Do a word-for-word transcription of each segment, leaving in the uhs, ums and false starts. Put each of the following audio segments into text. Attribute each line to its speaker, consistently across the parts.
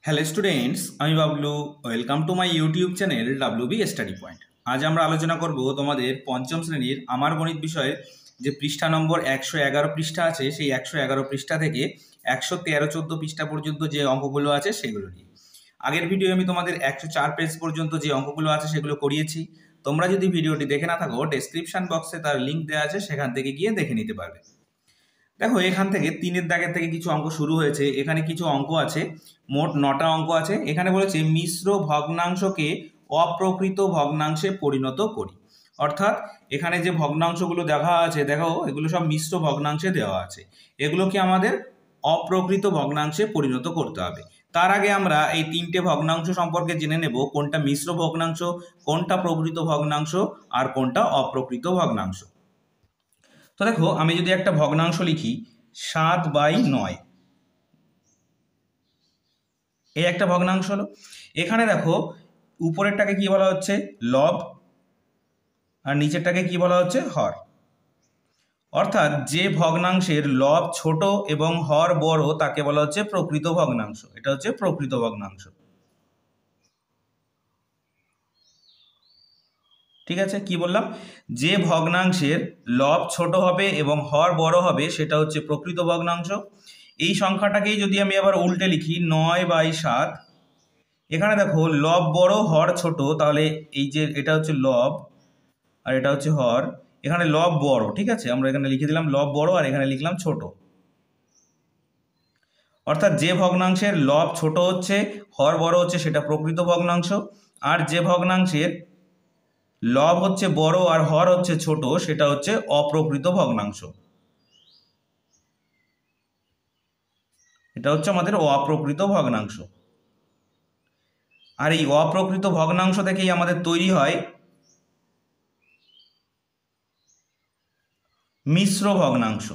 Speaker 1: Hello students, আমি Bablu. Welcome to my YouTube channel W B study point. আজ আমরা আলোচনা করব তোমাদের পঞ্চম শ্রেণীর আমার গণিত বিষয়ের যে পৃষ্ঠা নম্বর একশো এগারো পৃষ্ঠা আছে, সেই একশো এগারো পৃষ্ঠা থেকে একশো তেরো চোদ্দো পৃষ্ঠা পর্যন্ত যে অঙ্কগুলো আছে সেগুলো নিয়ে। আগের ভিডিও আমি তোমাদের একশো চার পেজ পর্যন্ত যে অঙ্কগুলো আছে সেগুলো করিয়েছি। তোমরা যদি ভিডিওটি দেখে না থাকো, ডেসক্রিপশন বক্সে তার লিঙ্ক দেওয়া আছে, সেখান থেকে গিয়ে দেখে নিতে পারবে। দেখো, এখান থেকে তিনের দাগের থেকে কিছু অঙ্ক শুরু হয়েছে। এখানে কিছু অঙ্ক আছে, মোট নটা অঙ্ক আছে। এখানে বলেছে মিশ্র ভগ্নাংশকে অপ্রকৃত ভগ্নাংশে পরিণত করি। অর্থাৎ এখানে যে ভগ্নাংশগুলো দেখা আছে, দেখো এগুলো সব মিশ্র ভগ্নাংশে দেওয়া আছে। এগুলোকে আমাদের অপ্রকৃত ভগ্নাংশে পরিণত করতে হবে। তার আগে আমরা এই তিনটে ভগ্নাংশ সম্পর্কে জেনে নেব, কোনটা মিশ্র ভগ্নাংশ, কোনটা প্রকৃত ভগ্নাংশ, আর কোনটা অপ্রকৃত ভগ্নাংশ। তো দেখো, আমি যদি একটা ভগ্নাংশ লিখি সাত বাই নয়, এই একটা ভগ্নাংশ হলো। এখানে দেখো উপরেরটাকে কি বলা হচ্ছে, লব, আর নিচেরটাকে কি বলা হচ্ছে, হর। অর্থাৎ যে ভগ্নাংশের লব ছোট এবং হর বড় তাকে বলা হচ্ছে প্রকৃত ভগ্নাংশ। এটা হচ্ছে প্রকৃত ভগ্নাংশ। ঠিক আছে, কি বললাম? যে ভগ্নাংশের লব ছোট হবে এবং হর বড় হবে সেটা হচ্ছে প্রকৃত ভগ্নাংশ। এই সংখ্যাটাকেই যদি আমি আবার উল্টে লিখি নয় বাই সাত, এখানে দেখো লব বড় হর ছোট, তাহলে এই যে এটা হচ্ছে লব আর এটা হচ্ছে হর। এখানে লব বড়, ঠিক আছে, আমরা এখানে লিখে দিলাম লব বড় আর এখানে লিখলাম ছোট। অর্থাৎ যে ভগ্নাংশের লব ছোট হচ্ছে, হর বড় হচ্ছে, সেটা প্রকৃত ভগ্নাংশ। আর যে ভগ্নাংশের লব হচ্ছে বড় আর হর হচ্ছে ছোট, সেটা হচ্ছে অপ্রকৃত ভগ্নাংশ। এটা হচ্ছে আমাদের অপ্রকৃত ভগ্নাংশ। আর এই অপ্রকৃত ভগ্নাংশ থেকেই আমাদের তৈরি হয় মিশ্র ভগ্নাংশ।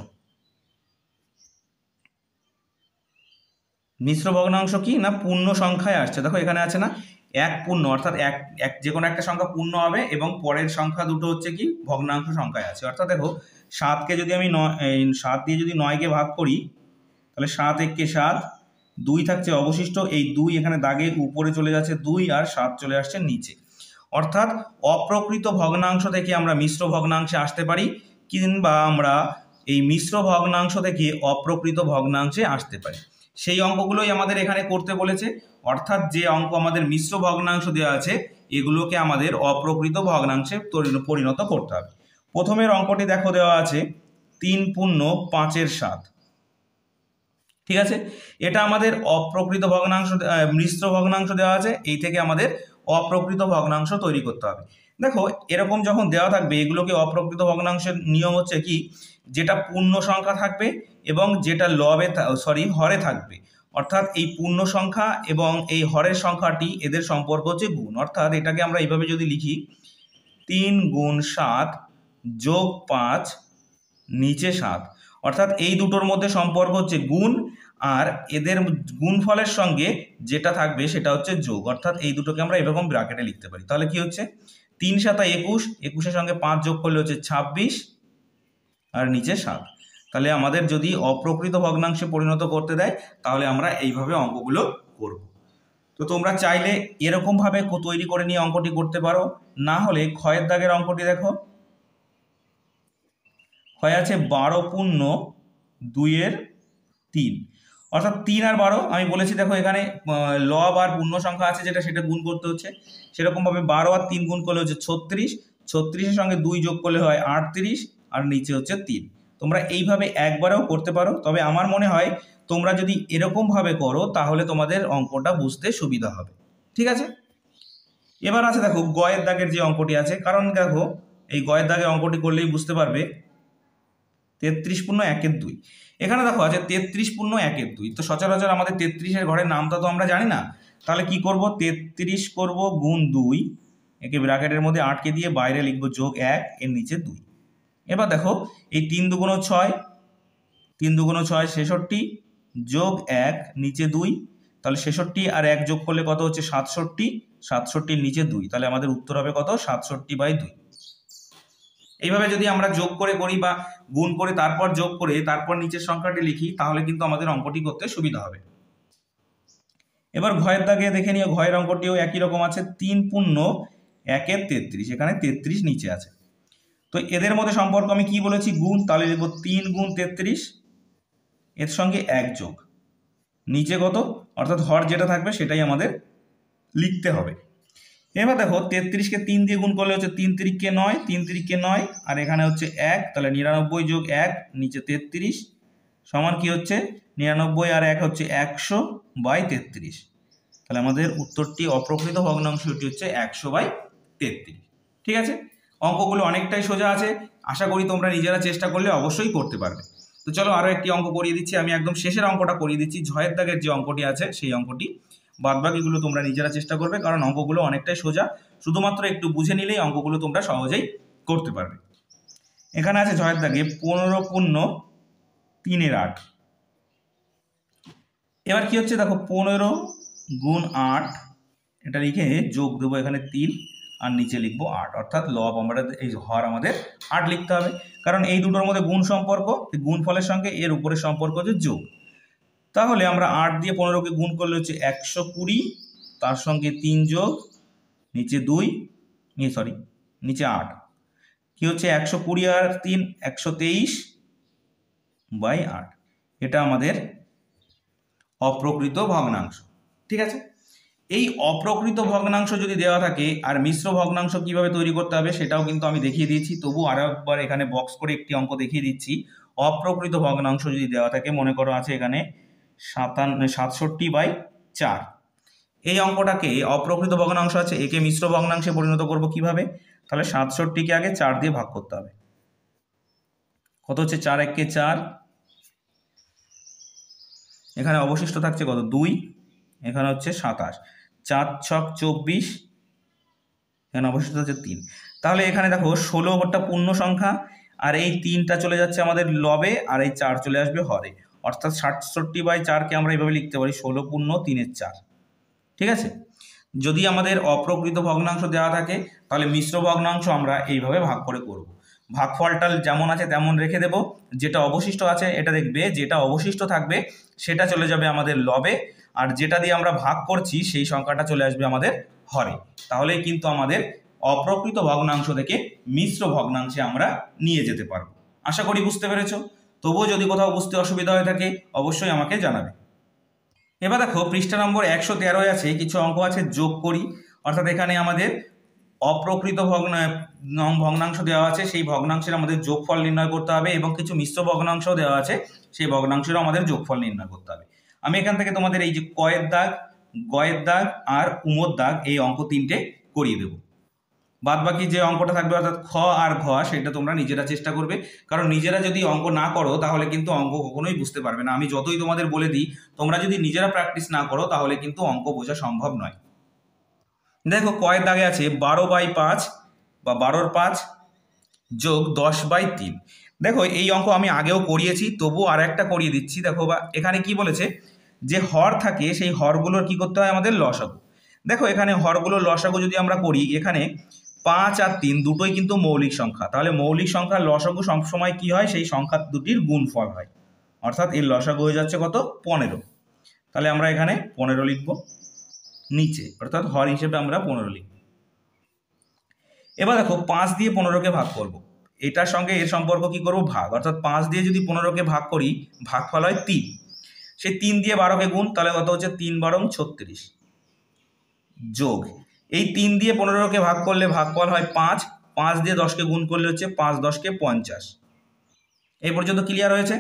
Speaker 1: মিশ্র ভগ্নাংশ কি না, পূর্ণ সংখ্যায় আসছে। দেখো এখানে আছে না এক পূর্ণ, অর্থাৎ এক এক যে কোনো একটা সংখ্যা পূর্ণ হবে এবং পরের সংখ্যা দুটো হচ্ছে কি ভগ্নাংশ সংখ্যায় আছে। অর্থাৎ দেখো সাতকে যদি আমি নয় সাত দিয়ে যদি নয়কে ভাগ করি, তাহলে সাত এককে সাত, দুই থাকছে অবশিষ্ট। এই দুই এখানে দাগে উপরে চলে যাচ্ছে দুই, আর সাত চলে আসছে নিচে। অর্থাৎ অপ্রকৃত ভগ্নাংশ থেকে আমরা মিশ্র ভগ্নাংশে আসতে পারি, কিংবা আমরা এই মিশ্র ভগ্নাংশ থেকে অপ্রকৃত ভগ্নাংশে আসতে পারি। সেই অঙ্কগুলোই আমাদের এখানে করতে বলেছে। অর্থাৎ যে অঙ্ক আমাদের মিশ্র ভগ্নাংশ দেওয়া আছে, এগুলোকে আমাদের অপ্রকৃত ভগ্নাংশে পরিণত করতে হবে। প্রথমের অঙ্কটি দেখো দেওয়া আছে তিন পূর্ণ পাঁচের সাত। ঠিক আছে, এটা আমাদের অপ্রকৃত ভগ্নাংশ, মিশ্র ভগ্নাংশ দেওয়া আছে। এই থেকে আমাদের অপ্রকৃত ভগ্নাংশ তৈরি করতে হবে। দেখো এরকম যখন দেওয়া থাকবে, এগুলোকে অপ্রকৃত ভগ্নাংশের নিয়ম হচ্ছে কি, যেটা পূর্ণ সংখ্যা থাকবে এবং যেটা লবে সরি হরে থাকবে। অর্থাৎ এই পূর্ণ সংখ্যা এবং এই হরের সংখ্যাটি, এদের সম্পর্ক হচ্ছে গুণ। অর্থাৎ এটাকে আমরা এইভাবে যদি লিখি, তিন গুণ সাত যোগ পাঁচ নিচে সাত। অর্থাৎ এই দুটোর মধ্যে সম্পর্ক হচ্ছে গুণ, আর এদের গুণফলের সঙ্গে যেটা থাকবে সেটা হচ্ছে যোগ। অর্থাৎ এই দুটোকে আমরা এরকম ব্র্যাকেটে লিখতে পারি। তাহলে কি হচ্ছে, তিন সাতা একুশ, একুশের সঙ্গে পাঁচ যোগ করলে হচ্ছে ছাব্বিশ, আর নিচে সাত। তাহলে আমাদের যদি অপ্রকৃত ভগ্নাংশে পরিণত করতে দেয়, তাহলে আমরা এইভাবে অঙ্কগুলো করব। তো তোমরা চাইলে এরকমভাবে তৈরি করে নিয়ে অঙ্কটি করতে পারো। না হলে ক্ষয়ের দাগের অঙ্কটি দেখো, ক্ষয় আছে বারো পূর্ণ দুইয়ের তিন। অর্থাৎ তিন আর বারো আমি বলেছি, দেখো এখানে লব আর পূর্ণ সংখ্যা আছে যেটা, সেটা গুণ করতে হচ্ছে। সেরকমভাবে বারো আর তিন গুণ করলে হচ্ছে ছত্রিশ, ছত্রিশের সঙ্গে দুই যোগ করলে হয় আটত্রিশ, আর নিচে হচ্ছে তিন। তোমরা এইভাবে একবারেও করতে পারো, তবে আমার মনে হয় তোমরা যদি এরকমভাবে করো তাহলে তোমাদের অঙ্কটা বুঝতে সুবিধা হবে। ঠিক আছে, এবার আছে দেখো গয়ের দাগের যে অঙ্কটি আছে। কারণ দেখো এই গয়ের দাগের অঙ্কটি করলেই বুঝতে পারবে, তেত্রিশ পূর্ণ একের দুই। এখানে দেখো আছে তেত্রিশ পূর্ণ একের দুই। তো সচরাচর আমাদের তেত্রিশের ঘরের নামটা তো আমরা জানি না। তাহলে কি করব, তেত্রিশ করব গুণ দুই, একে ব্র্যাকেটের মধ্যে আটকে দিয়ে বাইরে লিখবো যোগ এক, এর নিচে দুই। এবার দেখো এই তিন দুগুণ ছয়, তিন দুগুণ ছয় ছেষট্টি, যোগ এক নিচে দুই। তাহলে ছেষট্টি আর এক যোগ করলে কত হচ্ছে সাতষট্টি, সাতষট্টির নিচে দুই। তাহলে আমাদের উত্তর হবে কত, সাতষট্টি বাই দুই। এইভাবে যদি আমরা যোগ করে করি বা গুণ করে তারপর যোগ করে তারপর নিচের সংখ্যাটি লিখি, তাহলে কিন্তু আমাদের অঙ্কটি করতে সুবিধা হবে। এবার ঘয়ের দাগে দেখে নিও, ঘয়ের অঙ্কটিও একই রকম আছে, তিন পূর্ণ একের তেত্রিশ, এখানে তেত্রিশ নিচে আছে। তো এদের মধ্যে সম্পর্ক আমি কি বলেছি, গুণ, তাহলে লিখব তিন গুণ তেত্রিশ, এর সঙ্গে এক যোগ নিচে কত, অর্থাৎ হর যেটা থাকবে সেটাই আমাদের লিখতে হবে। এবার দেখো তেত্রিশকে তিন দিয়ে গুণ করলে হচ্ছে তিন তিরিককে নয়, তিন তিরিককে নয়, আর এখানে হচ্ছে এক, তাহলে নিরানব্বই যোগ এক নিচে তেত্রিশ সমান কি হচ্ছে, নিরানব্বই আর এক হচ্ছে একশো বাই তেত্রিশ। তাহলে আমাদের উত্তরটি অপ্রকৃত ভগ্নাংশটি হচ্ছে একশো বাই তেত্রিশ। ঠিক আছে, অঙ্কগুলো অনেকটাই সোজা আছে, আশা করি তোমরা নিজেরা চেষ্টা করলে অবশ্যই করতে পারবে। তো চলো আরও একটি অঙ্ক করিয়ে দিচ্ছি, আমি একদম শেষের অঙ্কটা করিয়ে দিচ্ছি, ঝয়ের দাগের যে অঙ্কটি আছে সেই অঙ্কটি, বাদবাকিগুলো তোমরা নিজেরা চেষ্টা করবে, কারণ অঙ্কগুলো অনেকটাই সোজা, শুধুমাত্র একটু বুঝে নিলেই অঙ্কগুলো তোমরা সহজেই করতে পারবে। এখানে আছে ঝয়ের দাগে পনেরো পূর্ণ তিনের আট। এবার কি হচ্ছে দেখো, পনেরো গুণ আট, এটা লিখে যোগ দেবো এখানে তিন, আর নিচে লিখবো আট, অর্থাৎ লব আমরা এই হর আমাদের আট লিখতে হবে, কারণ এই দুটোর মধ্যে গুণ সম্পর্ক, গুণ ফলের সঙ্গে এর উপরের সম্পর্ক হচ্ছে যোগ। তাহলে আমরা আট দিয়ে পনেরোকে গুণ করলে হচ্ছে একশো কুড়ি, তার সঙ্গে তিন যোগ নিচে দুই, সরি নিচে আট, কি হচ্ছে একশো কুড়ি আর তিন একশো তেইশ বাই আট, এটা আমাদের অপ্রকৃত ভগ্নাংশ। ঠিক আছে, এই অপ্রকৃত ভগ্নাংশ যদি দেওয়া থাকে, আর মিশ্র ভগ্নাংশ কিভাবে তৈরি করতে হবে সেটাও কিন্তু আমি দেখিয়ে দিয়েছি, তবু আরো একবার এখানে বক্স করে একটি অঙ্ক দেখিয়ে দিচ্ছি। অপ্রকৃত ভগ্নাংশ যদি দেওয়া থাকে, মনে করো আছে এখানে সাতান্ন সাতষট্টি বাই চার, এই অঙ্কটাকে অপ্রকৃত ভগ্নাংশ আছে, একে মিশ্র ভগ্নাংশে পরিণত করব কিভাবে, তাহলে সাতষট্টিকে আগে চার দিয়ে ভাগ করতে হবে, কত হচ্ছে চার একে চার, এখানে অবশিষ্ট থাকছে কত দুই, এখানে হচ্ছে সাতাশ, চার ছক চব্বিশ, এখানে অবশিষ্ট হচ্ছে তিন। তাহলে এখানে দেখো ষোলো ঘরটা পূর্ণ সংখ্যা, আর এই তিনটা চলে যাচ্ছে আমাদের লবে, আর এই চার চলে আসবে হরে, অর্থাৎ সাতষট্টি বাই চারকে আমরা এইভাবে লিখতে পারি ষোলো পূর্ণ তিনের চার। ঠিক আছে, যদি আমাদের অপ্রকৃত ভগ্নাংশ দেওয়া থাকে তাহলে মিশ্র ভগ্নাংশ আমরা এইভাবে ভাগ করে করব, ভাগফলটা যেমন আছে তেমন রেখে দেব, যেটা অবশিষ্ট আছে এটা দেখবে, যেটা অবশিষ্ট থাকবে সেটা চলে যাবে আমাদের লবে, আর যেটা দিয়ে আমরা ভাগ করছি সেই সংখ্যাটা চলে আসবে আমাদের হরে। তাহলেই কিন্তু আমাদের অপ্রকৃত ভগ্নাংশ থেকে মিশ্র ভগ্নাংশে আমরা নিয়ে যেতে পারবো। আশা করি বুঝতে পেরেছো, তবুও যদি কোথাও বুঝতে অসুবিধা হয়ে থাকে অবশ্যই আমাকে জানাবে। এবার দেখো পৃষ্ঠা নম্বর একশো তেরোয় আছে কিছু অঙ্ক আছে, যোগ করি, অর্থাৎ এখানে আমাদের অপ্রকৃত ভগ্ন ভগ্নাংশ দেওয়া আছে, সেই ভগ্নাংশের আমাদের যোগফল নির্ণয় করতে হবে, এবং কিছু মিশ্র ভগ্নাংশ দেওয়া আছে, সেই ভগ্নাংশেরও আমাদের যোগফল নির্ণয় করতে হবে। আমি এখান থেকে তোমাদের এই যে কয়ের দাগ, গয়ের দাগ আর উমর দাগ, এই অঙ্ক তিনটে করিয়ে দেবো। বাদ বাকি যে অঙ্কটা থাকবে অর্থাৎ খ আর ঘ, সেটা তোমরা নিজেরা চেষ্টা করবে, কারণ নিজেরা যদি অঙ্ক না করো তাহলে কিন্তু অঙ্ক কখনোই বুঝতে পারবে না। আমি যতই তোমাদের বলে দিই, তোমরা যদি নিজেরা প্র্যাকটিস না করো তাহলে কিন্তু অঙ্ক বোঝা সম্ভব নয়। দেখো কয়ের দাগে আছে বারো বাই পাঁচ বা বারোর পাঁচ যোগ দশ বাই তিন। দেখো এই অঙ্ক আমি আগেও করিয়েছি, তবু আর একটা করিয়ে দিচ্ছি। দেখো বা এখানে কি বলেছে, যে হর থাকে সেই হরগুলোর কি করতে হয় আমাদের লসাগু। দেখো এখানে হরগুলোর লসাগু যদি আমরা করি, এখানে পাঁচ আর তিন দুটোই কিন্তু মৌলিক সংখ্যা, তাহলে মৌলিক সংখ্যার লসাগু সবসময় কি হয়, সেই সংখ্যা দুটির গুণফল হয়, অর্থাৎ এর লসাগু হয়ে যাচ্ছে কত পনেরো। তাহলে আমরা এখানে পনেরো লিখব নিচে, অর্থাৎ হর হিসেবে আমরা পনেরো লিখব। এবার দেখো পাঁচ দিয়ে পনেরোকে ভাগ করব, এটার সঙ্গে এর সম্পর্ক কি করব ভাগ, অর্থাৎ পাঁচ দিয়ে যদি পনেরোকে ভাগ করি ভাগফল হয় তিন, সেই তিন দিয়ে বারোকে গুণ, তাহলে কত হচ্ছে তিন বারং ছত্রিশ, যোগ এই তিন দিয়ে পনেরোকে ভাগ করলে ভাগফল হয় পাঁচ, পাঁচ দিয়ে দশকে গুণ করলে হচ্ছে পাঁচ দশকে পঞ্চাশ। এই পর্যন্ত ক্লিয়ার হয়েছে?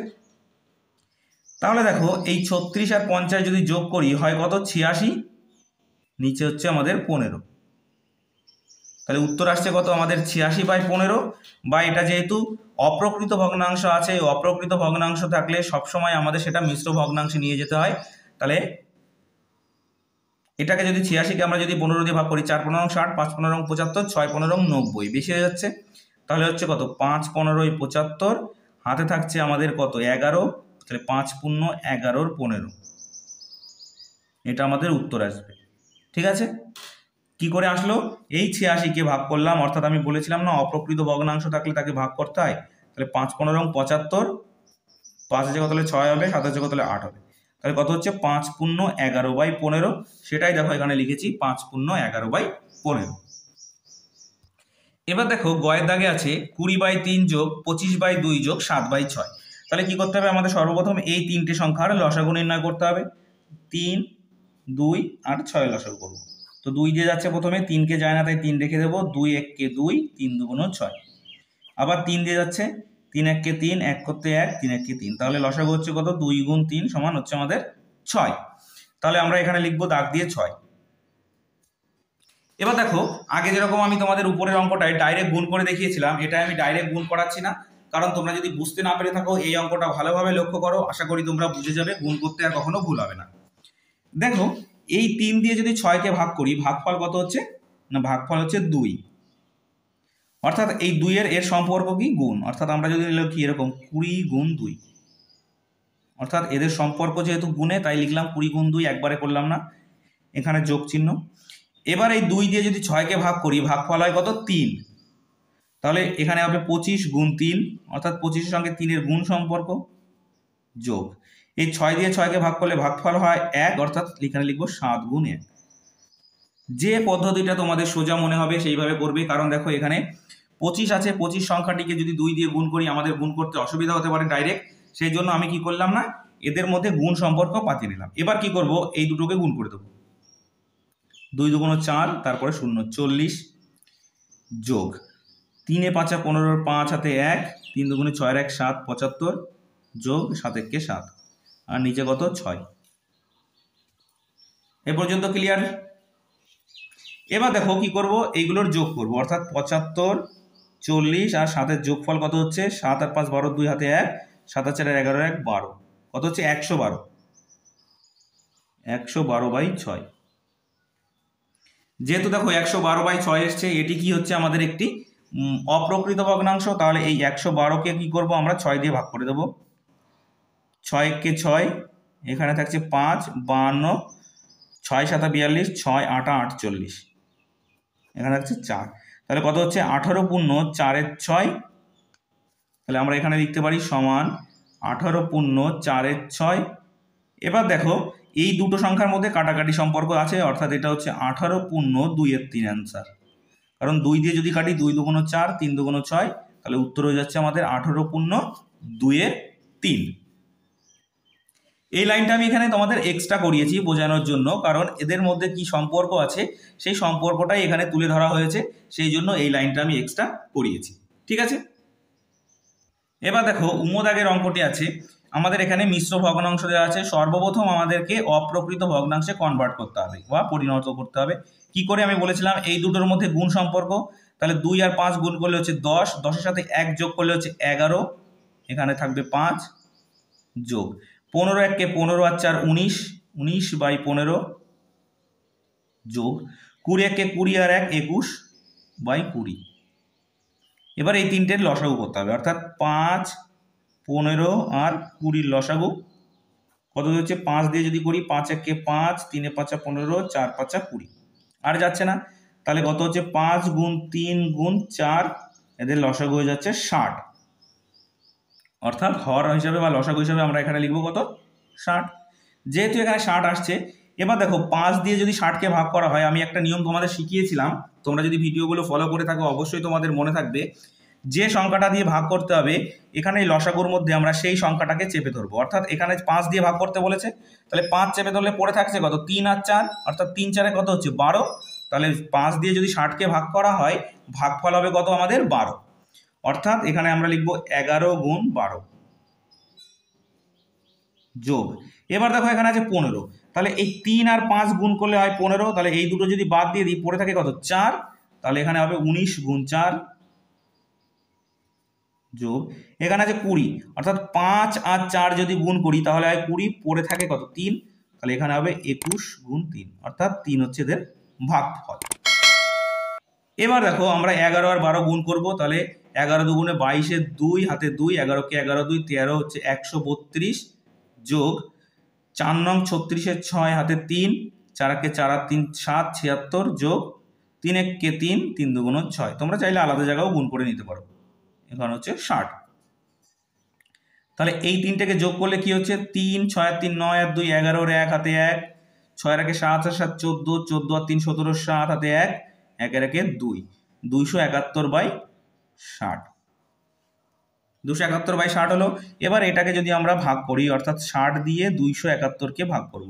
Speaker 1: তাহলে দেখো এই ছত্রিশ আর পঞ্চাশ যদি যোগ করি হয় কত ছিয়াশি, নিচে হচ্ছে আমাদের পনেরো, তাহলে উত্তর আসছে কত আমাদের ছিয়াশি বাই পনেরো। বা এটা যেহেতু অপ্রকৃত ভগ্নাংশ আছে, অপ্রকৃত ভগ্নাংশ থাকলে সবসময় আমাদের সেটা মিশ্র ভগ্নাংশে নিয়ে যেতে হয়। তাহলে এটাকে যদি ছিয়াশিকে আমরা যদি পনেরো দিয়ে ভাগ করি, চার পনেরো ষাট, পাঁচ পনেরো পঁচাত্তর, ছয় পনেরো নব্বই, বেশি হয়ে যাচ্ছে, তাহলে হচ্ছে কত পাঁচ পনেরোই পঁচাত্তর, হাতে থাকছে আমাদের কত এগারো, তাহলে পাঁচ পূর্ণ এগারোর পনেরো, এটা আমাদের উত্তর আসবে। ঠিক আছে, কি করে আসলো, এই ছিয়াশিকে ভাগ করলাম, অর্থাৎ আমি বলেছিলাম না অপ্রকৃত ভগ্নাংশ থাকলে তাকে ভাগ করতে হয়, তাহলে পাঁচ পনেরো পঁচাত্তর, পাঁচ আছে কত হলে ছয় হবে, সাত আছে কত হলে আট হবে, তাহলে কত হচ্ছে পাঁচ পূর্ণ এগারো বাই পনেরো, সেটাই দেখো এখানে লিখেছি পাঁচ পূর্ণ এগারো বাই পনেরো। এবার দেখো গয়ের দাগে আছে কুড়ি বাই তিন যোগ পঁচিশ বাই দুই যোগ সাত বাই ছয়। তাহলে কি করতে হবে, আমাদের সর্বপ্রথম এই তিনটে সংখ্যার লসাগু নির্ণয় করতে হবে। তিন, দুই আর ছয় লসাগু করবো। তো দুই দিয়ে যাচ্ছে প্রথমে, তিনকে যায় না তাই তিন রেখে দেবো, দুই এককে দুই, তিন দুগুণ ছয়। আবার তিন দিয়ে যাচ্ছে, তিন এককে তিন, এক করতে এক, তিন এককে তিন। তাহলে লসাগু হচ্ছে কত, দুই গুণ তিন সমান হচ্ছে আমাদের ছয়। তাহলে আমরা এখানে লিখবো দাগ দিয়ে ছয়। এবার দেখো আগে যেরকম আমি তোমাদের উপরের অঙ্কটায় ডাইরেক্ট গুণ করে দেখিয়েছিলাম, এটা আমি ডাইরেক্ট গুণ করাচ্ছি না, কারণ তোমরা যদি বুঝতে না পেরে থাকো এই অঙ্কটা ভালোভাবে লক্ষ্য করো, আশা করি তোমরা বুঝে যাবে, গুণ করতে আর কখনো ভুল হবে না। দেখো এই তিন দিয়ে যদি ছয়কে ভাগ করি, ভাগফল কত হচ্ছে না, ভাগফল হচ্ছে দুই। অর্থাৎ এই দুইয়ের এর সম্পর্ক কি, গুণ। অর্থাৎ আমরা যদি লিখি এরকম কুড়ি গুণ দুই, অর্থাৎ এদের সম্পর্ক যেহেতু গুণে তাই লিখলাম কুড়ি গুণ দুই, একবারে করলাম না, এখানে যোগ চিহ্ন। এবার এই দুই দিয়ে যদি ছয়কে ভাগ করি, ভাগফল হয় কত, তিন। তাহলে এখানে হবে পঁচিশ গুণ তিন, অর্থাৎ পঁচিশের সঙ্গে তিনের গুণ সম্পর্ক যোগ। এই ছয় দিয়ে ছয়কে ভাগ করলে ভাগফল হয় এক, অর্থাৎ এখানে লিখবো সাত গুণ এক। যে পদ্ধতিটা তোমাদের সোজা মনে হবে সেইভাবে করবে, কারণ দেখো এখানে পঁচিশ আছে, পঁচিশ সংখ্যাটিকে যদি দুই দিয়ে গুণ করি আমাদের গুণ করতে অসুবিধা হতে পারে ডাইরেক্ট, সেই জন্য আমি কি করলাম না, এদের মধ্যে গুণ সম্পর্ক পাতিয়ে নিলাম। এবার কি করব, এই দুটোকে গুণ করে দেবো, দুই দুগুণ চার, তারপরে শূন্য, চল্লিশ যোগ তিনে পাঁচা পনেরোর পাঁচ হাতে এক, তিন দুগুণে ছয়ের এক সাত, পঁচাত্তর যোগ সাত এককে সাত, আর নিচে কত ছয়। এ পর্যন্ত ক্লিয়ার? এবার দেখো কি করব, এইগুলোর যোগ করব, অর্থাৎ পঁচাত্তর, চল্লিশ আর সাতের যোগফল কত হচ্ছে, সাত আর পাঁচ বারো, দুই হাতে এক, সাত আর চারের এগারো, এক বারো, কত হচ্ছে একশো বারো। একশো বারো বাই ছয়। যেহেতু দেখো একশো বারো বাই ছয় এসছে, এটি কি হচ্ছে আমাদের একটি অপ্রকৃত ভগ্নাংশ, তাহলে এই একশো বারোকে কি করব আমরা ছয় দিয়ে ভাগ করে দেবো। ছয় কে ছয়, এখানে থাকছে পাঁচ, বাহান্ন, ছয় সাতা বিয়াল্লিশ, ছয় আটা আটচল্লিশ, এখানে থাকছে চার। তাহলে কত হচ্ছে আঠারো পূর্ণ চারের ছয়। তাহলে আমরা এখানে লিখতে পারি সমান আঠারো পূর্ণ চারের ছয়। এবার দেখো এই দুটো সংখ্যার মধ্যে কাটাকাটি সম্পর্ক আছে, অর্থাৎ এটা হচ্ছে আঠারো পূর্ণ দুইয়ের তিন অ্যান্সার, কারণ দুই দিয়ে যদি কাটি, দুই দুগুণ চার, তিন দুগুণ ছয়, তাহলে উত্তর হয়ে যাচ্ছে আমাদের আঠারো পূর্ণ দুইয়ের তিন। এই লাইনটা আমি এখানে তোমাদের এক্সট্রা করিয়েছি বোঝানোর জন্য, কারণ এদের মধ্যে কি সম্পর্ক আছে সেই সম্পর্কটাই এখানে তুলে ধরা হয়েছে, সেই জন্য এই লাইনটা আমি এক্সট্রা করিয়েছি। ঠিক আছে, এবার দেখো উমদাগের অঙ্কটি আছে, আমাদের এখানে মিশ্র ভগ্নাংশ দেওয়া আছে। সর্বপ্রথম আমাদেরকে অপ্রকৃত ভগ্নাংশে কনভার্ট করতে হবে বা পরিণত করতে হবে। কি করে, আমি বলেছিলাম এই দুটোর মধ্যে গুণ সম্পর্ক, তাহলে দুই আর পাঁচ গুণ করলে হচ্ছে দশ, দশের সাথে এক যোগ করলে হচ্ছে এগারো, এখানে থাকবে পাঁচ যোগ পনেরো, এককে পনেরো আর চার উনিশ, উনিশ বাই পনেরো যোগ কুড়ি, এককে কুড়ি আর এক একুশ বাই কুড়ি। এবার এই তিনটের লসাগু করতে হবে, অর্থাৎ পাঁচ, পনেরো আর কুড়ির লসাগু কত হচ্ছে, পাঁচ দিয়ে যদি করি, পাঁচ এককে পাঁচ, তিনে পাঁচা পনেরো, চার পাঁচা কুড়ি, আর যাচ্ছে না, তাহলে কত হচ্ছে পাঁচ গুণ তিন গুণ চার, এদের লসাগু হয়ে যাচ্ছে ষাট, অর্থাৎ হর হিসাবে বা লসাগু হিসাবে আমরা এখানে লিখবো কত, ষাট। যেহেতু এখানে ষাট আসছে, এবার দেখো পাঁচ দিয়ে যদি ষাটকে ভাগ করা হয়, আমি একটা নিয়ম তোমাদের শিখিয়েছিলাম, তোমরা যদি ভিডিওগুলো ফলো করে থাকো অবশ্যই তোমাদের মনে থাকবে, যে সংখ্যাটা দিয়ে ভাগ করতে হবে এখানে এই লসাগুর মধ্যে আমরা সেই সংখ্যাটাকে চেপে ধরবো। অর্থাৎ এখানে পাঁচ দিয়ে ভাগ করতে বলেছে, তাহলে পাঁচ চেপে ধরলে পড়ে থাকছে কত, তিন আর চার, অর্থাৎ তিন চারে কত হচ্ছে বারো। তাহলে পাঁচ দিয়ে যদি ষাটকে ভাগ করা হয়, ভাগফল হবে কত আমাদের বারো, অর্থাৎ এখানে আমরা লিখবো এগারো গুণ বারো যোগ। এবার দেখো এখানে আছে পনেরো, তাহলে এই তিন আর পাঁচ গুণ করলে হয় পনেরো, তাহলে এই দুটো যদি বাদ দিয়ে দিই পড়ে থাকে কত, চার, তাহলে এখানে হবে উনিশ গুণ চার যোগ এখানে আছে কুড়ি, অর্থাৎ পাঁচ আর চার যদি গুণ করি তাহলে হয় কুড়ি, পড়ে থাকে কত, তিন, তাহলে এখানে হবে একুশ গুণ তিন, অর্থাৎ তিন হচ্ছে এদের ভাগফল। এবার দেখো আমরা এগারো আর বারো গুণ করব, তাহলে এগারো দুগুণে বাইশের দুই, হাতে দুই, এগারোকে এগারো দুই তেরো, হচ্ছে একশো বত্রিশ যোগ চার নং ছত্রিশের ছয়, হাতে তিন, চারাকে চার আর তিন সাত, ছিয়াত্তর যোগ তিন এককে তিন, তিন দুগুণ ছয়। তোমরা চাইলে আলাদা জায়গাও গুণ করে নিতে পারো, এখানে হচ্ছে ষাট। তাহলে এই তিনটাকে যোগ করলে কি হচ্ছে, তিন ছয় আর তিন নয় আর দুই এগারোর এক হাতে এক, ছয় একে সাত আর সাত চোদ্দ, চোদ্দ আর তিন সতেরো, সাত হাতে এক, একের একে দুই, দুইশো একাত্তর বাই ষাট, দুশো একাত্তর বাই ষাট হলো। এবার এটাকে যদি আমরা ভাগ করি, অর্থাৎ ষাট দিয়ে দুইশো একাত্তরকে ভাগ করব,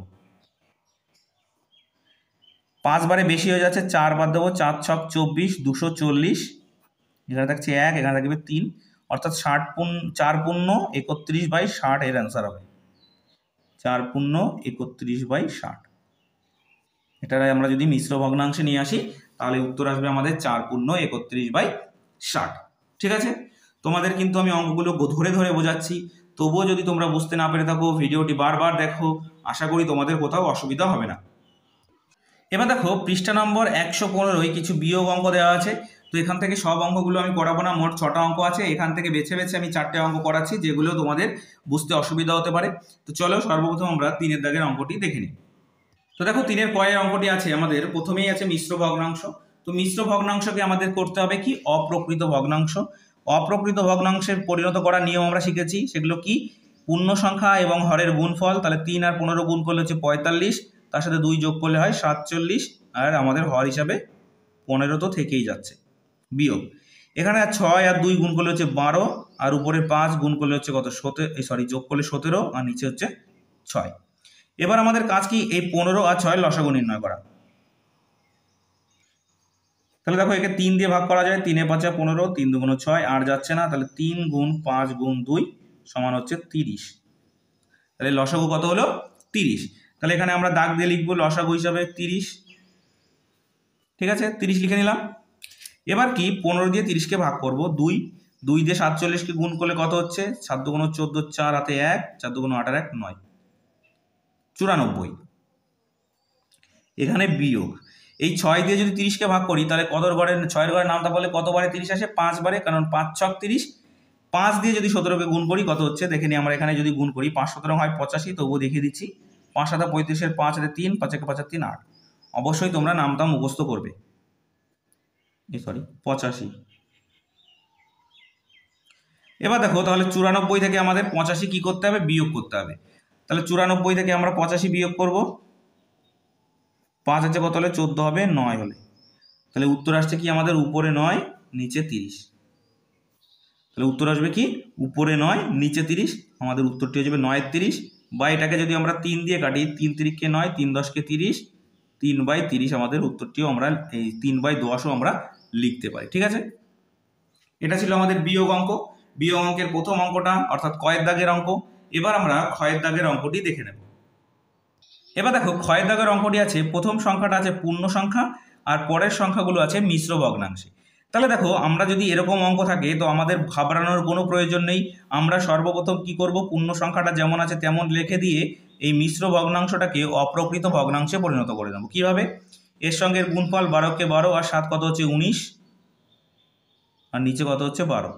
Speaker 1: পাঁচ বারে বেশি হয়ে যাচ্ছে, চার বাদ দেবো, চার ছক চব্বিশ, দুশো চল্লিশ, এখানে থাকছে এক, এখানে থাকবে তিন, অর্থাৎ ষাট পূর্ণ চার পূর্ণ একত্রিশ বাই ষাট এর অ্যান্সার হবে, চার পূর্ণ একত্রিশ বাই ষাট। এটার আমরা যদি মিশ্র ভগ্নাংশে নিয়ে আসি তাহলে উত্তর আসবে আমাদের চার পূর্ণ একত্রিশ বাই ষাট। ঠিক আছে, তোমাদের কিন্তু আমি অঙ্কগুলো ধরে ধরে বোঝাচ্ছি, তবুও যদি তোমরা বুঝতে না পেরে থাকো ভিডিওটি বারবার দেখো, আশা করি তোমাদের কোথাও অসুবিধা হবে না। এবার দেখো পৃষ্ঠা নম্বর একশো পনেরোই কিছু বিয়োগ অঙ্ক দেওয়া আছে। তো এখান থেকে সব অঙ্কগুলো আমি করাবো না, মোট ছটা অঙ্ক আছে, এখান থেকে বেছে বেছে আমি চারটে অঙ্ক করাচ্ছি যেগুলো তোমাদের বুঝতে অসুবিধা হতে পারে। তো চলো সর্বপ্রথম আমরা তিনের দাগের অঙ্কটি দেখে নিই। তো দেখো তিনের কয়ের অঙ্কটি আছে আমাদের, প্রথমেই আছে মিশ্র ভগ্নাংশ। তো মিশ্র ভগ্নাংশকে আমাদের করতে হবে কি, অপ্রকৃত ভগ্নাংশ। অপ্রকৃত ভগ্নাংশের পরিণত করার নিয়ম আমরা শিখেছি, সেগুলো কি, পূর্ণ সংখ্যা এবং হরের গুণফল, তাহলে তিন আর পনেরো গুণ করলে হচ্ছে পঁয়তাল্লিশ, তার সাথে দুই যোগ করলে হয় সাতচল্লিশ, আর আমাদের হর হিসাবে পনেরো তো থেকেই যাচ্ছে, বিয়োগ এখানে ছয় আর দুই গুণ করলে হচ্ছে বারো, আর উপরে পাঁচ গুণ করলে হচ্ছে কত, সতেরো, সরি যোগ করলে সতেরো, আর নিচে হচ্ছে ছয়। এবার আমাদের কাজ কি, এই পনেরো আর ছয় লসাগু নির্ণয় করা। তাহলে দেখো একে তিন দিয়ে ভাগ করা যায়, তিনে পাঁচা পনেরো, তিন দুগুণ ছয়, আর যাচ্ছে না, তাহলে তিন গুণ পাঁচ গুণ দুই সমান হচ্ছে তিরিশ। তাহলে লসাগু কত হলো, তিরিশ। তাহলে এখানে আমরা দাগ দিয়ে লিখবো লসাগু হিসাবে তিরিশ। ঠিক আছে, তিরিশ লিখে নিলাম। এবার কি, পনেরো দিয়ে তিরিশকে ভাগ করব, দুই, দুই দিয়ে সাতচল্লিশকে গুণ করলে কত হচ্ছে, সাত দুগুণ চোদ্দ, চার হাতে এক, চার দুগুণ আট আর এক নয়, চুরানব্বই। এখানে বিয়োগ, এই ছয় দিয়ে যদি তিরিশকে ভাগ করি তাহলে কত ঘরের, ছয়ের ঘরের নামটা বলে কতবারে তিরিশ আসে, পাঁচ বারে, কারণ পাঁচ ছক তিরিশ। পাঁচ দিয়ে যদি সতেরোকে গুণ করি কত হচ্ছে দেখে নিই আমরা, এখানে যদি গুণ করি পাঁচ সতেরো হয় পঁচাশি, তবুও দেখিয়ে দিচ্ছি, পাঁচ সাথে পঁয়ত্রিশের পাঁচ হাতে তিন, পাঁচ একে পাঁচ আর তিন আট, অবশ্যই তোমরা নামটা মুখস্থ করবে, সরি পঁচাশি। এবার দেখো তাহলে চুরানব্বই থেকে আমাদের পঁচাশি কি করতে হবে, বিয়োগ করতে হবে। তাহলে চুরানব্বই থেকে আমরা পঁচাশি বিয়োগ করব, পাঁচ আছে কত হলে, চোদ্দ হবে, নয় হলে, তাহলে উত্তর আসছে কি আমাদের, উপরে নয় নিচে তিরিশ। তাহলে উত্তর আসবে কি, উপরে নয় নিচে তিরিশ, আমাদের উত্তরটি হয়ে যাবে নয়ের তিরিশ। বা এটাকে যদি আমরা তিন দিয়ে কাটি, তিন তিরিশকে নয়, তিন দশকে তিরিশ, তিন বাই তিরিশ আমাদের উত্তরটিও আমরা এই তিন বাই দশও আমরা লিখতে পারি। ঠিক আছে, এটা ছিল আমাদের বিয়োগ অঙ্ক। বিয়োগ অঙ্কের প্রথম অঙ্কটা অর্থাৎ কয়ের দাগের অঙ্ক। এবার আমরা ক্ষয়ের দাগের অঙ্কটি দেখে নেব। এবার দেখো ক্ষয়ের দাগের অঙ্কটি আছে, প্রথম সংখ্যাটা আছে পূর্ণ সংখ্যা আর পরের সংখ্যাগুলো আছে মিশ্র ভগ্নাংশে। তাহলে দেখো আমরা যদি এরকম অঙ্ক থাকে তো আমাদের ঘাবড়ানোর কোনো প্রয়োজন নেই, আমরা সর্বপ্রথম কি করব, পূর্ণ সংখ্যাটা যেমন আছে তেমন লিখে দিয়ে এই মিশ্র ভগ্নাংশটাকে অপ্রকৃত ভগ্নাংশে পরিণত করে নেব। কীভাবে, এর সঙ্গে গুণফল বারোকে বারো, আর সাত কত হচ্ছে উনিশ, আর নিচে কত হচ্ছে বারো,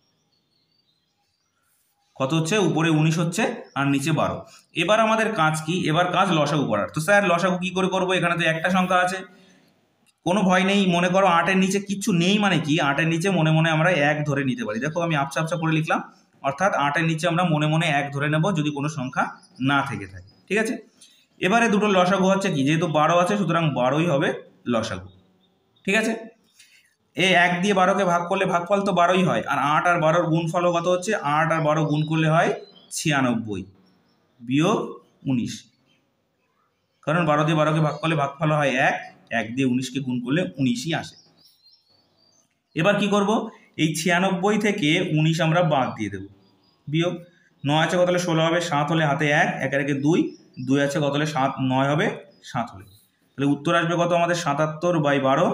Speaker 1: কত হচ্ছে, উপরে উনিশ হচ্ছে আর নিচে বারো। এবার আমাদের কাজ কি, এবার কাজ লসাগু করার। তো স্যার লসাগু কি করে করবো, এখানে তো একটা সংখ্যা আছে, কোনো ভয় নেই, মনে করো আটের নিচে কিচ্ছু নেই, মানে কি আটের নিচে মনে মনে আমরা এক ধরে নিতে পারি। দেখো আমি আপসা আপসা করে লিখলাম, অর্থাৎ আটের নিচে আমরা মনে মনে এক ধরে নেব যদি কোনো সংখ্যা না থেকে থাকে। ঠিক আছে, এবারে দুটো লসাগু হচ্ছে কি, যেহেতু বারো আছে সুতরাং বারোই হবে লসাগু। ঠিক আছে, এই এক দিয়ে বারোকে ভাগ করলে ভাগফল তো বারোই হয়, আর আট আর বারোর গুণফলও কত হচ্ছে, আট আর বারো গুণ করলে হয় ছিয়ানব্বই বিয়োগ উনিশ, কারণ বারো দিয়ে বারোকে ভাগ করলে ভাগফল হয় এক, এক দিয়ে উনিশকে গুণ করলে উনিশই আসে। এবার কি করব, এই ছিয়ানব্বই থেকে উনিশ আমরা বাদ দিয়ে দেব, বিয়োগ নয় আছে কত হলে ষোলো হবে, সাত হলে হাতে এক, একের একে দুই, দুই আছে কত হলে সাত, নয় হবে সাত হলে, তাহলে উত্তর আসবে কত আমাদের সাতাত্তর বাই বারো,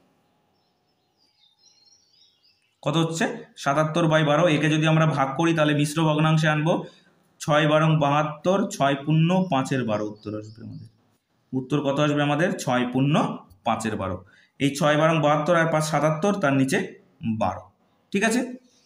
Speaker 1: কত হচ্ছে সাতাত্তর বাই বারো। একে যদি আমরা ভাগ করি তাহলে মিশ্র ভগ্নাংশে আনবো, ছয় বারং বাহাত্তর, ছয় পূর্ণ পাঁচের বারো, উত্তর আসবে আমাদের, উত্তর কত আসবে আমাদের, ছয় পূর্ণ পাঁচের বারো। এই ছয় বারং বাহাত্তর আর পাঁচ সাতাত্তর, তার নিচে বারো। ঠিক আছে,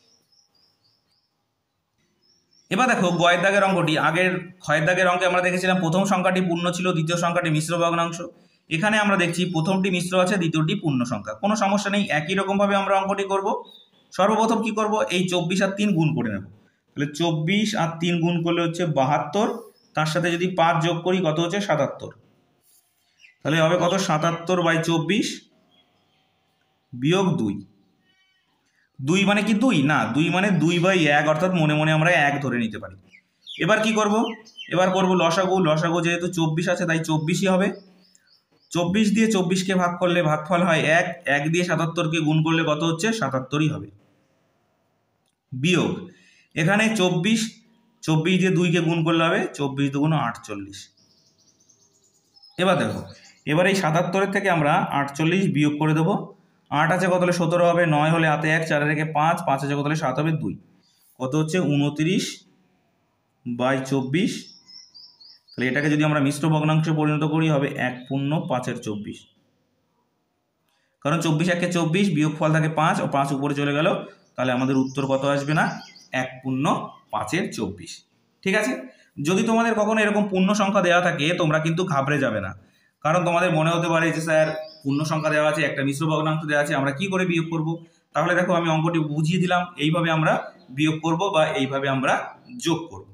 Speaker 1: এবার দেখো গয়ের দাগের অঙ্কটি, আগের ক্ষয়ের দাগের অঙ্কে আমরা দেখেছিলাম প্রথম সংখ্যাটি পূর্ণ ছিল, দ্বিতীয় সংখ্যাটি মিশ্র ভগ্নাংশ। এখানে আমরা দেখছি প্রথমটি মিশ্র আছে, দ্বিতীয়টি পূর্ণ সংখ্যা, কোনো সমস্যা নেই, একই রকমভাবে আমরা অঙ্কটি করব। সর্বপ্রথম কি করব, এই চব্বিশ আর তিন গুণ করে নেব, তাহলে চব্বিশ আর তিন গুণ করলে হচ্ছে বাহাত্তর, তার সাথে যদি পাঁচ যোগ করি কত হচ্ছে সাতাত্তর। তাহলে হবে কত সাতাত্তর বাই চব্বিশ বিয়োগ দুই। দুই মানে কি দুই না, দুই মানে দুই বাই এক, অর্থাৎ মনে মনে আমরা এক ধরে নিতে পারি। এবার কি করব, এবার করব লসাগু। লসাগু যেহেতু চব্বিশ আছে তাই চব্বিশই হবে। চব্বিশ দিয়ে চব্বিশকে ভাগ করলে ভাগফল হয় এক, এক দিয়ে সাতাত্তরকে গুণ করলে কত হচ্ছে সাতাত্তরই হবে। বিয়োগ এখানে চব্বিশ, চব্বিশ দিয়ে দুইকে গুণ করলে হবে চব্বিশ দুগুণ আটচল্লিশ। এবার দেখো, এবার এই সাতাত্তরের থেকে আমরা আটচল্লিশ বিয়োগ করে দেবো। আট আছে কত হলে সতেরো হবে, নয় হলে হাতে এক, চারে রেখে পাঁচ, পাঁচ আছে কত হলে সাত হবে দুই, কত হচ্ছে উনত্রিশ বাই চব্বিশ। তাহলে এটাকে যদি আমরা মিশ্র ভগ্নাংশে পরিণত করি হবে এক পূর্ণ পাঁচের চব্বিশ, কারণ চব্বিশ একে চব্বিশ, বিয়োগ ফল থাকে পাঁচ ও পাঁচ উপরে চলে গেল, তাহলে আমাদের উত্তর কত আসবে না এক পূর্ণ পাঁচের চব্বিশ। ঠিক আছে, যদি তোমাদের কখনো এরকম পূর্ণ সংখ্যা দেওয়া থাকে তোমরা কিন্তু ঘাবড়ে যাবে না, কারণ তোমাদের মনে হতে পারে যে স্যার পূর্ণ সংখ্যা দেওয়া আছে, একটা মিশ্র ভগ্নাংশ দেওয়া আছে, আমরা কি করে বিয়োগ করব। তাহলে দেখো আমি অঙ্কটি বুঝিয়ে দিলাম, এইভাবে আমরা বিয়োগ করব বা এইভাবে আমরা যোগ করব।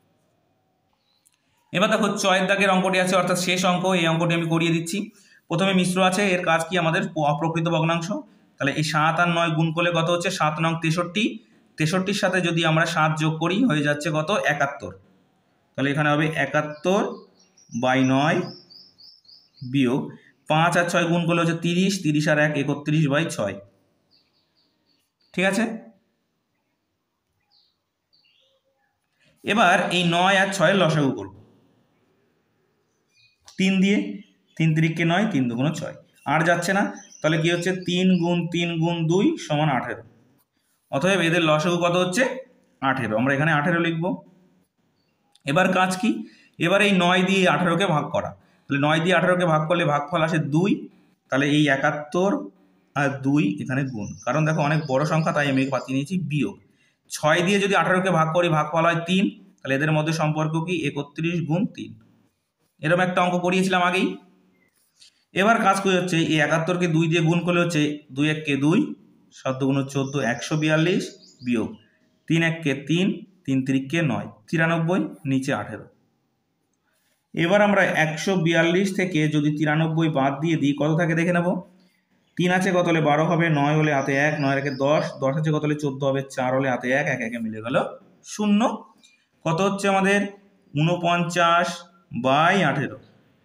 Speaker 1: এবার দেখো ছয়ের দাগের অঙ্কটি আছে, অর্থাৎ শেষ অঙ্ক, এই অঙ্কটি আমি করিয়ে দিচ্ছি। প্রথমে মিশ্র আছে, এর কাজ কি আমাদের অপ্রকৃত ভগ্নাংশ। তাহলে এই সাত আর নয় গুণ করলে কত হচ্ছে সাত নং তেষট্টি, তেষট্টির সাথে যদি আমরা সাত যোগ করি হয়ে যাচ্ছে কত একাত্তর। তাহলে এখানে হবে একাত্তর বাই নয় বিয়োগ পাঁচ আর ছয় গুণ করলে হচ্ছে তিরিশ, তিরিশ আর এক একত্রিশ বাই ছয়। ঠিক আছে, এবার এই নয় আর ছয়ের লসাগু করব তিন দিয়ে, তিন তিরিককে নয়, তিন দুগুণ ছয়, আর যাচ্ছে না, তাহলে কি হচ্ছে তিন গুণ তিন গুণ দুই সমান আঠেরো। অতএব এদের লসাগু কত হচ্ছে আঠেরো, আমরা এখানে আঠেরো লিখব। এবার কাজ কি, এবার এই নয় দিয়ে আঠেরোকে ভাগ করা, তাহলে নয় দিয়ে আঠেরোকে ভাগ করলে ভাগফল আসে দুই, তাহলে এই একাত্তর আর দুই এখানে গুণ, কারণ দেখো অনেক বড় সংখ্যা তাই আমি পাতিয়ে নিয়েছি বিয়োগ। ছয় দিয়ে যদি আঠেরোকে ভাগ করি ভাগফল হয় তিন, তাহলে এদের মধ্যে সম্পর্ক কি একত্রিশ গুণ তিন। এরকম একটা অঙ্ক করিয়েছিলাম আগেই। এবার কাজ করে হচ্ছে এই একাত্তরকে দুই দিয়ে গুণ করলে হচ্ছে দুই এককে দুই, সাত দুগুণ চোদ্দো, একশো বিয়াল্লিশ বিয়োগ তিন এককে তিন, তিন তিরিককে নয়, তিরানব্বই, নিচে আঠেরো। এবার আমরা একশো বিয়াল্লিশ থেকে যদি তিরানব্বই বাদ দিয়ে দিই কত থাকে দেখে নেব। তিন আছে কত হলে বারো হবে, নয় হলে হাতে এক, নয় রেখে দশ, দশ আছে কত হলে চোদ্দো হবে, চার হলে হাতে এক, এক একে মিলে গেল শূন্য। কত হচ্ছে আমাদের উনপঞ্চাশ বাই আঠেরো,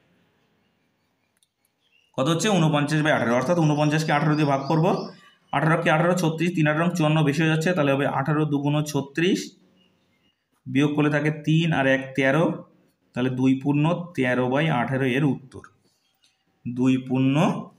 Speaker 1: কত হচ্ছে উনপঞ্চাশ বাই আঠেরো, অর্থাৎ উনপঞ্চাশকে আঠেরো দিয়ে ভাগ করবো, আঠারোকে আঠারো ছত্রিশ, তিন আঠারো চুয়ান্ন বেশি হয়ে যাচ্ছে, তাহলে হবে আঠারো দুগুণ ছত্রিশ, বিয়োগ করলে থাকে তিন আর এক তেরো, তাহলে দুই পূর্ণ তেরো বাই আঠেরো এর উত্তর, দুই পূর্ণ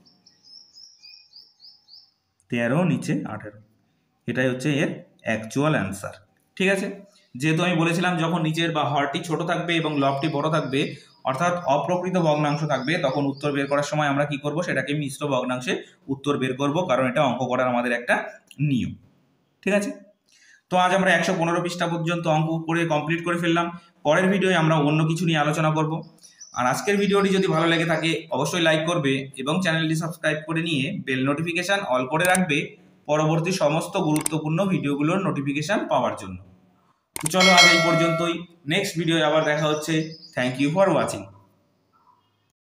Speaker 1: তেরো নিচে আঠেরো, এটাই হচ্ছে এর অ্যাকচুয়াল অ্যান্সার। ঠিক আছে, যেহেতু আমি বলেছিলাম যখন নিচের বা হরটি ছোট থাকবে এবং লবটি বড় থাকবে, অর্থাৎ অপ্রকৃত ভগ্নাংশ থাকবে, তখন উত্তর বের করার সময় আমরা কি করব, সেটাকে মিশ্র ভগ্নাংশে উত্তর বের করব, কারণ এটা অঙ্ক করার আমাদের একটা নিয়ম। ঠিক আছে, তো আজ আমরা একশো পনেরো পৃষ্ঠা পর্যন্ত অঙ্ক করে কমপ্লিট করে ফেললাম। পরের ভিডিওয়ে আমরা অন্য কিছু নিয়ে আলোচনা করব। আর আজকের ভিডিওটি যদি ভালো লেগে থাকে অবশ্যই লাইক করবে এবং চ্যানেলটি সাবস্ক্রাইব করে নিয়ে বেল নোটিফিকেশান অল করে রাখবে পরবর্তী সমস্ত গুরুত্বপূর্ণ ভিডিওগুলোর নোটিফিকেশান পাওয়ার জন্য। তো চলো আজ এই পর্যন্তই, নেক্সট ভিডিও আবার দেখা হচ্ছে। Thank you for watching.